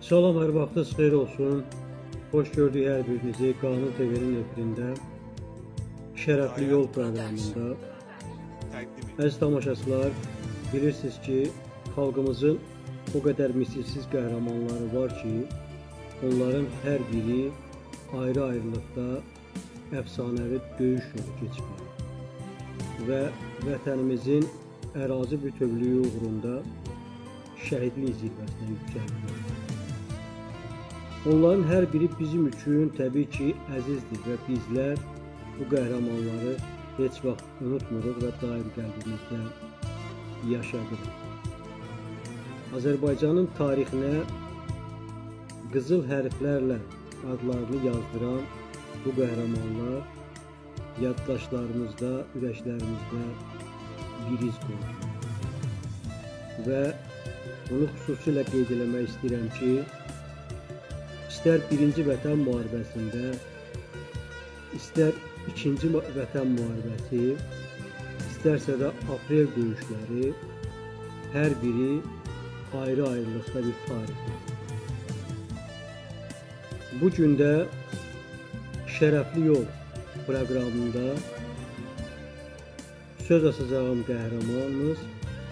Salam, hər vaxtınız xeyir olsun. Xoş gördük hər birinizi Qanun TV-nin efirində, Şərəfli Yol proqramında. Əziz tamaşaçılar, bilirsiniz ki, xalqımızın o qədər misilsiz qəhrəmanları var ki, onların hər biri ayrı-ayrılıqda əfsanəvi döyüş yolu keçiblər və vətənimizin ərazi bütövlüyü uğrunda şəhidlik zirvəsinə yüksəliblər. Onların hər biri bizim üçün təbii ki, əzizdir və bizlər bu qəhrəmanları heç vaxt unutmuruq və daim qəlbimizdə yaşadırıq. Azərbaycanın tarixinə qızıl hərflərlə adlarını yazdıran bu qəhrəmanlar yaddaşlarımızda, ürəklərimizdə bir iz qoyur. Və bunu xüsusilə qeyd eləmək istəyirəm ki, İstər 1-ci Vətən müharibəsində, istər 2-ci Vətən müharibəsi, istərsə də aprel döyüşləri, hər biri ayrı-ayrılıqda bir tarixdir. Bu gün də Şərəfli Yol proqramında söz açacağım qəhrəmanımız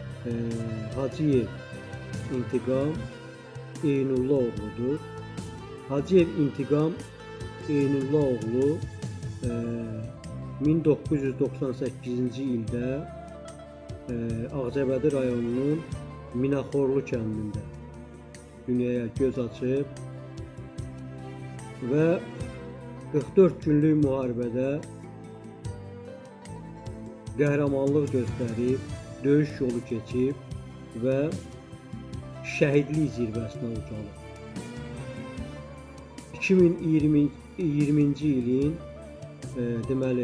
Hacıyev İntiqam Eynullah oğludur. Hacıyev İntiqam Eynullah oğlu 1998-ci ildə Ağcabədi rayonunun Minaxorlu kəndində dünyaya göz açıb və 44 günlük müharibədə qəhrəmanlıq göstərib, döyüş yolu keçib və şəhidlik zirvəsinə ucalıb. 2020-ci ilin deməli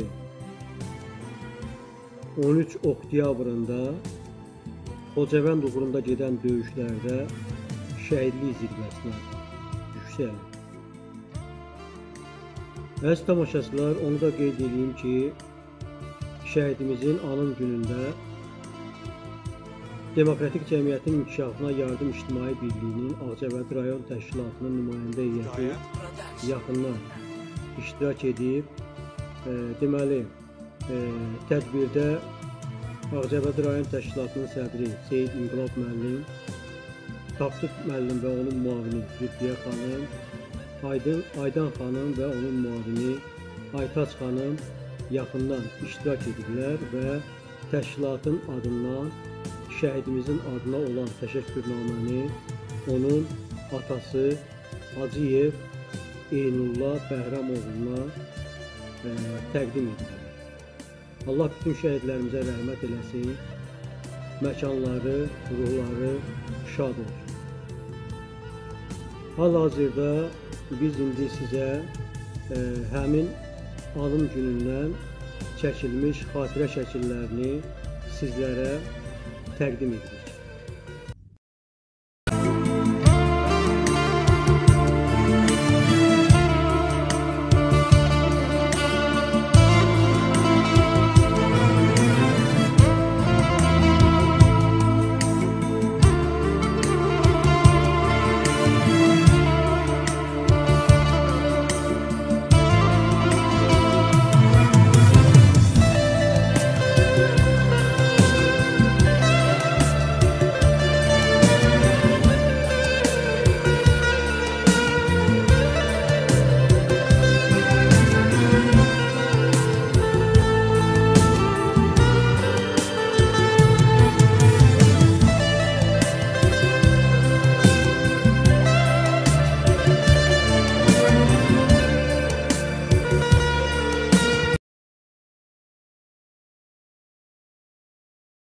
13 oktyabrında Xocavənd uğrunda gedən döyüşlərdə şəhidlik zirvəsinə yüksəlib. Əziz tamaşaçılar, onu da qeyd edeyim ki, şəhidimizin anım günündə Demokratik Cəmiyyətin İnkişafına Yardım İctimai Birliyinin Ağcabədi rayon təşkilatının nümayəndə heyəti yaxından iştirak edib. Deməli, tədbirdə Ağcabədi rayon təşkilatının sədri Seyid İnqilab müəllim, Tapdıq müəllim və onun müavini Zülfiyə xanım, Aydan xanım və onun müavini Aytaç xanım yaxından iştirak ediblər və təşkilatın adından şəhidimizin adına olan təşəkkürnaməni onun atası Hacıyev Eynullah Bəhram oğluna təqdim edir. Allah bütün şəhidlərimizə rəhmət eləsin, məkanları, ruhları şad olsun. Hal-hazırda biz indi sizə həmin anım günündən çəkilmiş xatirə şəkillərini sizlərə təqdim edirik.